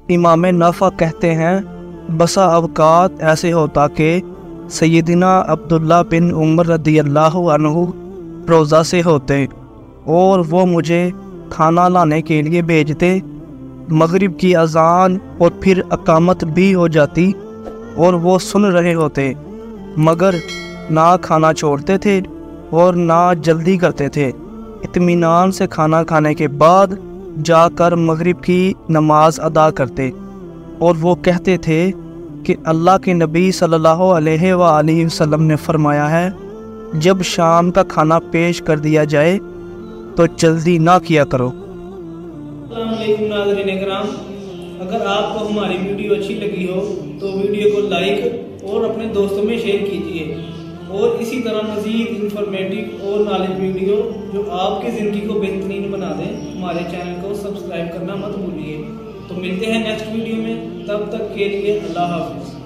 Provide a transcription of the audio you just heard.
امام نافع کہتے ہیں بسا اوقات ایسے ہوتا کہ سیدنا عبداللہ بن عمر رضی اللہ عنہ روزہ سے ہوتے اور وہ مجھے کھانا لانے کے لیے بھیجتے۔ مغرب کی اذان اور پھر اقامت بھی ہو جاتی اور وہ سن رہے ہوتے، مگر نہ کھانا چھوڑتے تھے اور نہ جلدی کرتے تھے۔ اطمینان سے کھانا کھانے کے بعد جا کر مغرب کی نماز ادا کرتے، اور وہ کہتے تھے کہ اللہ کے نبی صلی اللہ علیہ وآلہ وسلم نے فرمایا ہے جب شام کا کھانا پیش کر دیا جائے تو جلدی نہ کیا کرو۔ السلام علیکم ناظرین اکرام، اگر آپ کو ہماری ویڈیو اچھی لگی ہو تو ویڈیو کو لائک اور اپنے دوستوں میں شیئر کیجیے، اور اسی طرح مزید انفارمیٹو اور نالج ویڈیو جو آپ کی زندگی کو بہترین بنا دیں ہمارے چینل کو سبسکرائب کرنا مت بھولیے۔ تو ملتے ہیں نیکسٹ ویڈیو میں، تب تک کے لیے اللہ حافظ۔